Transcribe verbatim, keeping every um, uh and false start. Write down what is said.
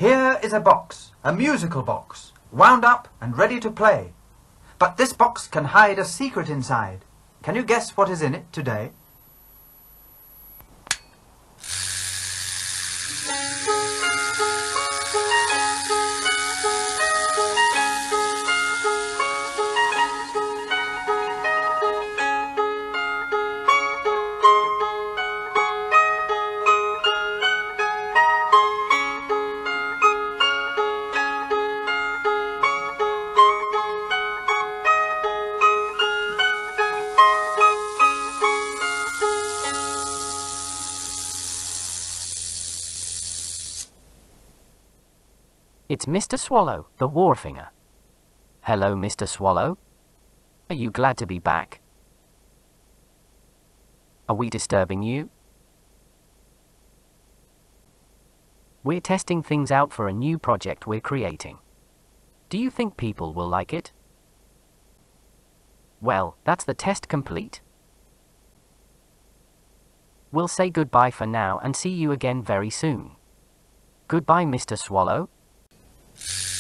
Here is a box, a musical box, wound up and ready to play. But this box can hide a secret inside. Can you guess what is in it today? It's Mister Swallow, the wharfinger. Hello, Mister Swallow. Are you glad to be back? Are we disturbing you? We're testing things out for a new project we're creating. Do you think people will like it? Well, that's the test complete. We'll say goodbye for now and see you again very soon. Goodbye, Mister Swallow. You